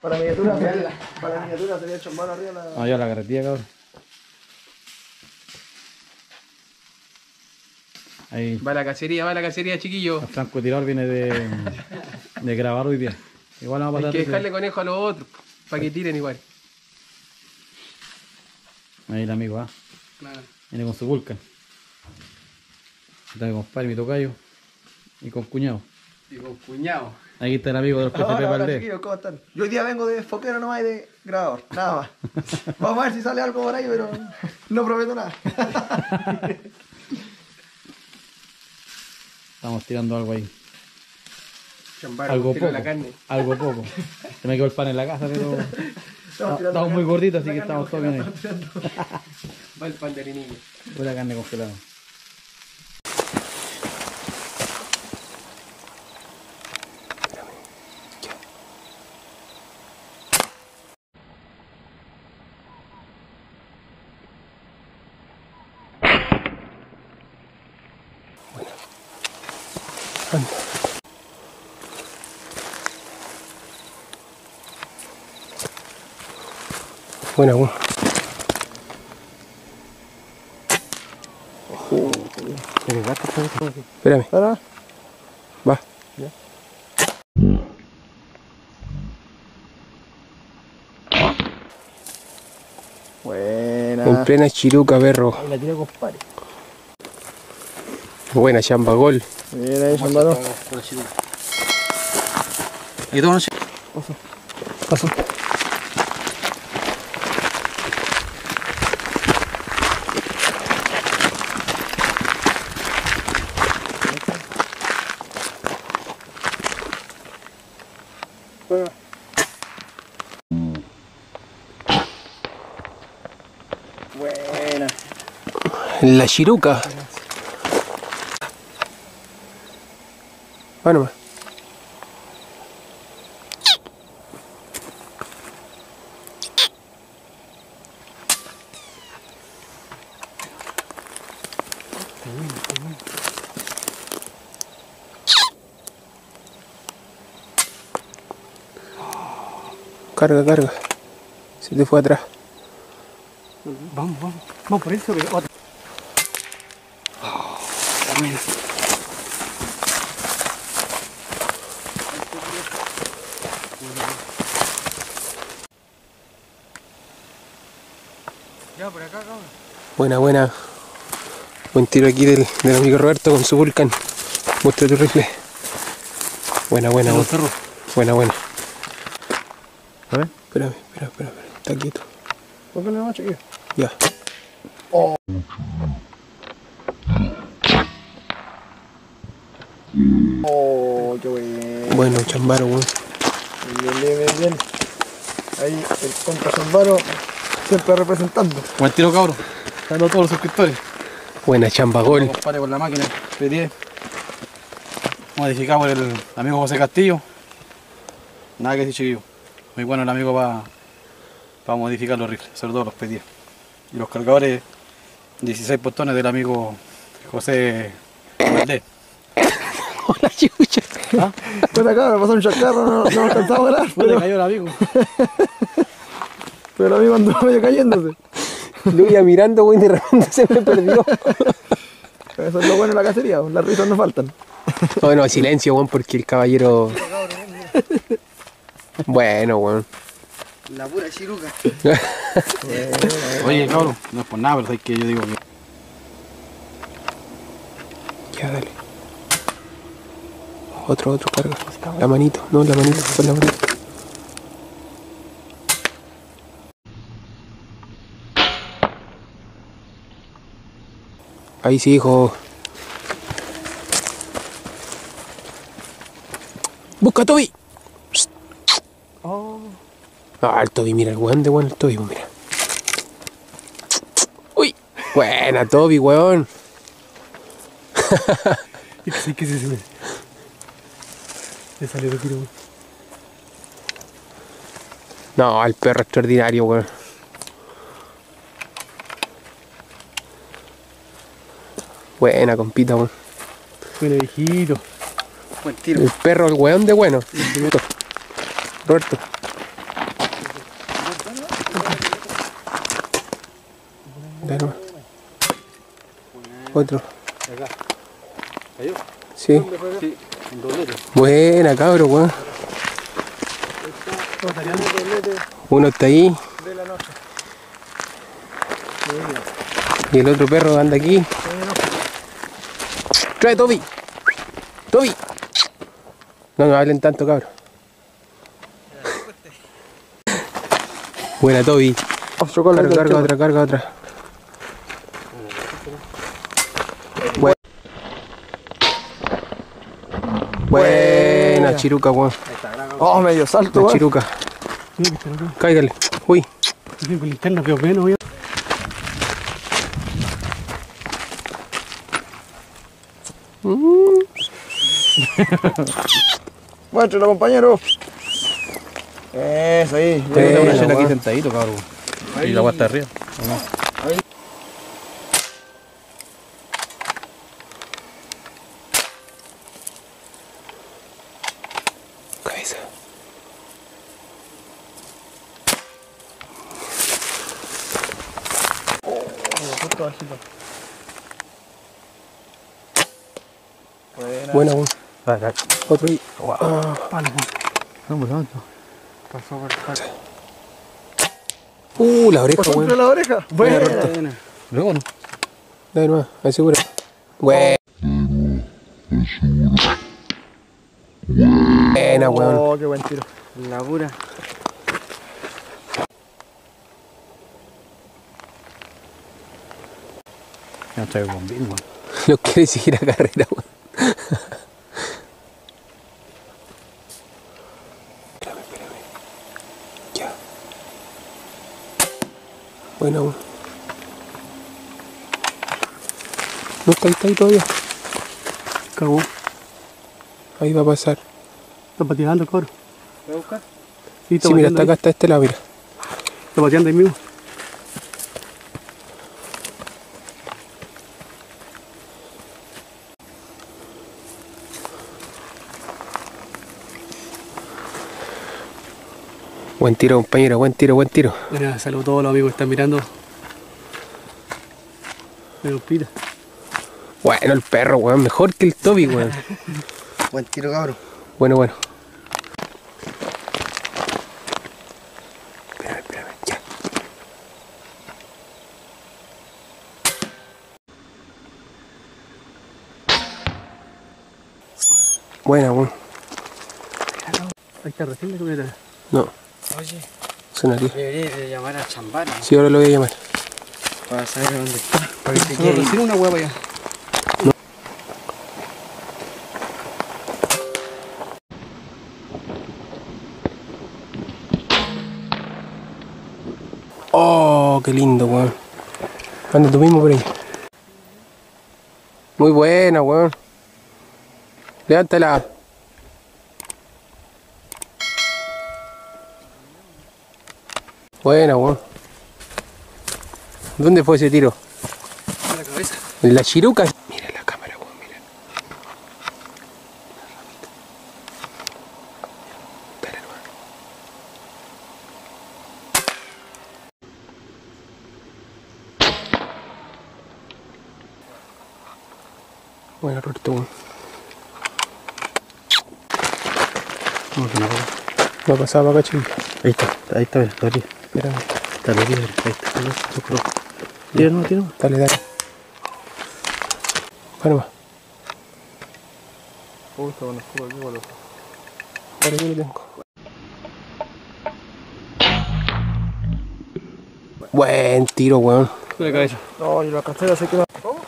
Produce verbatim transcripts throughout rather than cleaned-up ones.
Para miniatura, sería, para miniatura sería chambano arriba la... Ah, ya la carretilla, cabrón. Ahí. Va la cacería, va la cacería, chiquillo. El francotirador viene de, de grabar hoy día. Igual vamos a pasar. Hay que dejarle conejo a los otros, para que tiren igual. Ahí el amigo, ¿ah? Claro. Viene con su Vulcan. Está mi compadre, mi tocayo. Y con cuñado. Y con cuñado. Aquí está el amigo de los P C P Hola, hola, Valdés. chiquillos, ¿cómo están? Yo hoy día vengo de foquero nomás y de grabador, nada más. Vamos a ver si sale algo por ahí, pero no prometo nada. Estamos tirando algo ahí. Chambaro, Algo tiro poco. la carne. Algo poco. Se me quedó el pan en la casa, pero Estamos, tirando estamos muy la gorditos, así carne, que la estamos carne todos bien ahí. congelada, Va el pan de niño. Pura carne congelada. Buena, bueno. Espérame. ¿Para? Va. Buena. En plena chiruca, perro. Ahí la tiré, compadre. Buena chamba, gol. Bien ahí, chambano. ¿Y tú, noche? Paso. Buena. La chiruca. Va nomás. Carga, carga. Se te fue atrás. Vamos, vamos. Vamos por eso, pero otra. Bueno. Ya, por acá, cabrón. Buena, buena. Buen tiro aquí del, del amigo Roberto con su Vulcan. Muestra tu rifle. Buena, buena, buena. Buena, buena. A ver. Espérame, espera, espera, espera. Está quieto. Póngale más, chiquillo. Ya. Oh. Oh, qué bueno. Bueno, chambaro, weón. Bien, bien, bien, bien. Ahí el contra Chambaro siempre representando. Buen tiro, cabrón. Saludos a todos los suscriptores. Buena chamba, gol. Compadre con la máquina P diez. Modificado por el amigo José Castillo. Nada que decir, chiquillo. Muy bueno el amigo para pa modificar los rifles, sobre todo los P diez. Y los cargadores dieciséis postones del amigo José Valdés. Hola, chucha. ¿Ah? Pues acá me pasó un chacarro, no, no alcanzaba a volar. ¿Dónde Pero, cayó el amigo? pero el amigo andó medio cayéndose. Lo iba mirando, weón, y de repente se me perdió. Eso es lo bueno de la cacería, las risas no faltan. Bueno, silencio, weón, porque el caballero. Bueno, weón. La pura chiruca. Oye, cabrón, no es por nada, pero es que yo digo que... Ya, dale. Otro, otro, carga. La manito, no, la manito, con la manito. Ahí sí, hijo. Busca a Toby. Oh. Ah, el Toby, mira, el weón de weón, el Toby, mira. Uy, buena Toby, weón. ¿Qué se qué se sube? Le salió el tiro. No, el perro extraordinario, weón. Buena, compita, weón. Buena, viejito. Buen tiro. El perro, el weón de bueno. Roberto. Dale nomás. Otro. Acá. ¿Cayó? Sí. Sí, un doblete. Buena, cabro, weón. Uno está ahí. De la noche. Y el otro perro anda aquí. Trae, Toby. Toby. No me hablen tanto, cabrón. Buena, Toby. Carga, carga otra, carga otra. Buena, Buena chiruca, weón. Oh, medio salto, La weón. chiruca. Cáigale. Uy. Con linterna veo menos, weón. Muéstralo, compañero. Eso ahí. Buena, Tengo una chela aquí weón. sentadito, cabrón. Y la agua está arriba. ¿O no? Cabeza. Buena, weón. Acá. Otro ahí. Palo, weón. Vamos, vamos. Pasó por acá. Uh, la oreja, Pasó entre weón. la oreja. Buena. Buena. Luego no. Dale nomás, asegura. Buena. Buena, weón. Oh, qué buen tiro. La pura. Ya traigo bombín, weón. No quiere seguir a carrera, weón. Espérame, espérame. Ya. Buena, weón. No está ahí, está ahí todavía. Cagó. Ahí va a pasar. Está pateando el coro. ¿Voy a buscar? Sí, Sí, mira, está acá, está este lado, mira. Está pateando ahí mismo. Buen tiro, compañero, buen tiro, buen tiro. Mira, saludos a todos los amigos que están mirando. Me pita. Bueno, el perro, weón, mejor que el Toby, weón. Buen tiro, cabrón. Bueno, bueno. Espérame, espérame, ya. Buena, weón. Ahí está recién la camioneta. No, Oye, sonaría. debería de llamar a Chambara, ¿no? Sí, ahora lo voy a llamar. Para saber dónde está. Para que te Solo recién una hueá para allá. Oh, qué lindo, weón. Anda tú mismo por ahí. Muy buena, weón. Levántala. Buena, weón. ¿Dónde fue ese tiro? A la cabeza. En la chiruca. Mira la cámara, weón, mira. Espera, weón. Bueno, Roberto, weón. No, que no, Va a pasar para acá, chico. ahí está, ahí está, mira, la orilla. Espérame. Está la orilla, ahí está. Ahí está. Tira, no, tira. Dale, dale. Va nomás. Uy, está bueno, escudo aquí, boludo. Ahora yo lo tengo. Buen tiro, weón. Con la cabeza. No, y la cartera se quema.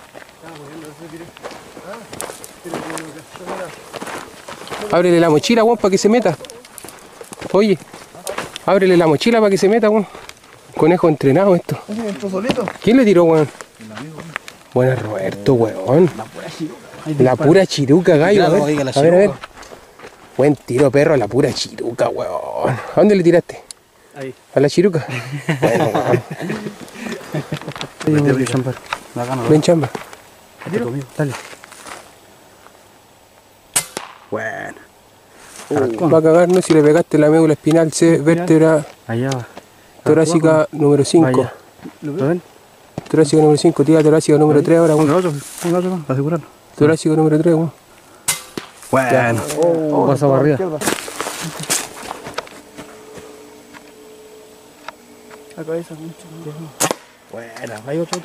Ábrele la mochila, weón, para que se meta. Oye, ábrele la mochila para que se meta, weón. Conejo entrenado esto. Ese entró solito. ¿Quién le tiró, weón? Buena, Roberto, weón. La pura chiruca, gallo. A Claro, ver, oiga, la a ver, a ver. chiruca. Buen tiro, perro, a la pura chiruca, weón. ¿A dónde le tiraste? Ahí. ¿A la chiruca? Bueno, weón. Vete, vete, Chambara. Acá no, Ven, chamba. vete conmigo, dale. Bueno. Va a cagar, ¿no? Si le pegaste la médula espinal, C, vértebra Allá va. torácica número cinco. Vaya. ¿Lo ven? Torácico número cinco, tira torácico número tres ahora, Ponga weón. otro, ponga otro más, para asegurarlo. Torácico número tres, weón. Bueno, Oh, pasa para arriba. izquierda. La cabeza, mucho. Buena, hay otro.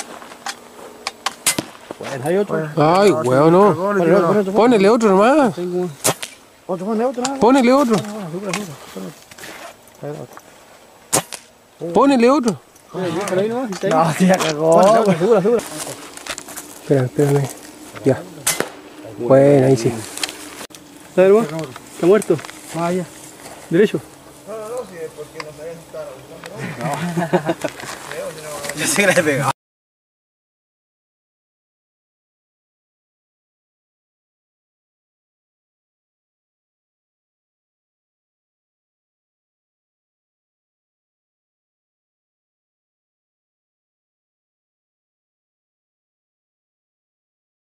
Bueno, hay otro. Ay, weón, no. Ponle otro, ponle otro. Ponele otro nomás. Tengo uno. Otro, ponle otro. nada. Ponele otro. Ah, asegura, asegura, ponle otro. Ahí va otro. Ponele otro. Por ahí nomás, está ahí. No, que ya cagó. Ponle otro, asegura, asegura. Espérame, espérame. Ya. Bueno, ahí sí. ¿Está hermano? ¿Está muerto? Ah, ya. ¿Derecho? No, no, no, sí, es porque no sabía si estaba. Ya se le he pegado.